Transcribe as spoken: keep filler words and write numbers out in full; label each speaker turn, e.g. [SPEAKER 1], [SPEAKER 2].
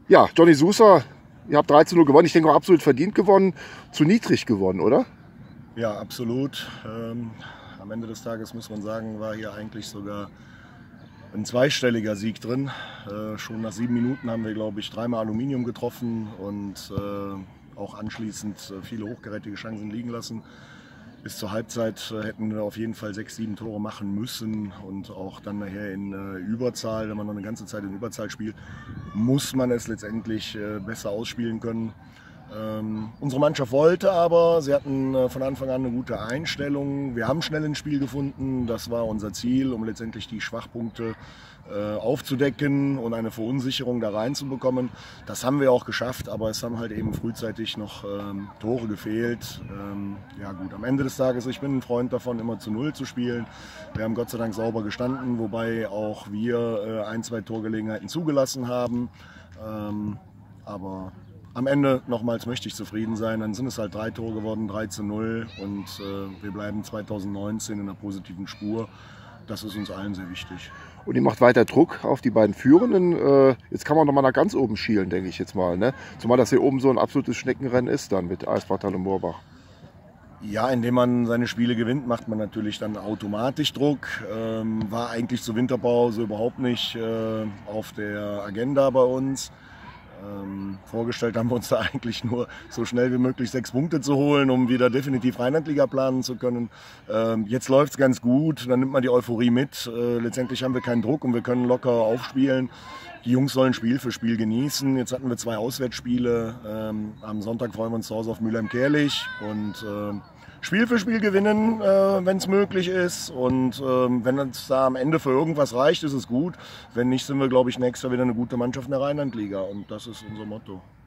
[SPEAKER 1] Ja, Johnny Sousa, ihr habt drei zu null gewonnen. Ich denke auch absolut verdient gewonnen. Zu niedrig gewonnen, oder?
[SPEAKER 2] Ja, absolut. Ähm, am Ende des Tages muss man sagen, war hier eigentlich sogar ein zweistelliger Sieg drin. Äh, schon nach sieben Minuten haben wir, glaube ich, dreimal Aluminium getroffen und äh, auch anschließend äh, viele hochkarätige Chancen liegen lassen. Bis zur Halbzeit äh, hätten wir auf jeden Fall sechs, sieben Tore machen müssen und auch dann nachher in äh, Überzahl, wenn man noch eine ganze Zeit in Überzahl spielt, muss man es letztendlich äh, besser ausspielen können. Ähm, unsere Mannschaft wollte aber, sie hatten äh, von Anfang an eine gute Einstellung. Wir haben schnell ins Spiel gefunden, das war unser Ziel, um letztendlich die Schwachpunkte äh, aufzudecken und eine Verunsicherung da reinzubekommen. Das haben wir auch geschafft, aber es haben halt eben frühzeitig noch ähm, Tore gefehlt. Ähm, ja gut, am Ende des Tages, ich bin ein Freund davon, immer zu Null zu spielen. Wir haben Gott sei Dank sauber gestanden, wobei auch wir äh, ein, zwei Torgelegenheiten zugelassen haben. Ähm, aber am Ende nochmals möchte ich zufrieden sein. Dann sind es halt drei Tore geworden, drei zu null und äh, wir bleiben zweitausendneunzehn in einer positiven Spur. Das ist uns allen sehr wichtig.
[SPEAKER 1] Und ihr macht weiter Druck auf die beiden Führenden. Äh, jetzt kann man noch mal nach ganz oben schielen, denke ich jetzt mal. Ne? Zumal das hier oben so ein absolutes Schneckenrennen ist dann mit Eisbachtal und Moorbach.
[SPEAKER 2] Ja, indem man seine Spiele gewinnt, macht man natürlich dann automatisch Druck. Ähm, war eigentlich zur Winterpause überhaupt nicht äh, auf der Agenda bei uns. Ähm, vorgestellt haben wir uns da eigentlich nur so schnell wie möglich sechs Punkte zu holen, um wieder definitiv Rheinland-Liga planen zu können. Ähm, jetzt läuft es ganz gut, dann nimmt man die Euphorie mit. Äh, letztendlich haben wir keinen Druck und wir können locker aufspielen. Die Jungs sollen Spiel für Spiel genießen. Jetzt hatten wir zwei Auswärtsspiele. Ähm, am Sonntag freuen wir uns zu Hause auf Mülheim-Kärlich und äh, Spiel für Spiel gewinnen, äh, wenn es möglich ist. Und ähm, wenn es da am Ende für irgendwas reicht, ist es gut. Wenn nicht, sind wir, glaube ich, nächstes Jahr wieder eine gute Mannschaft in der Rheinland-Liga. Und das ist unser Motto.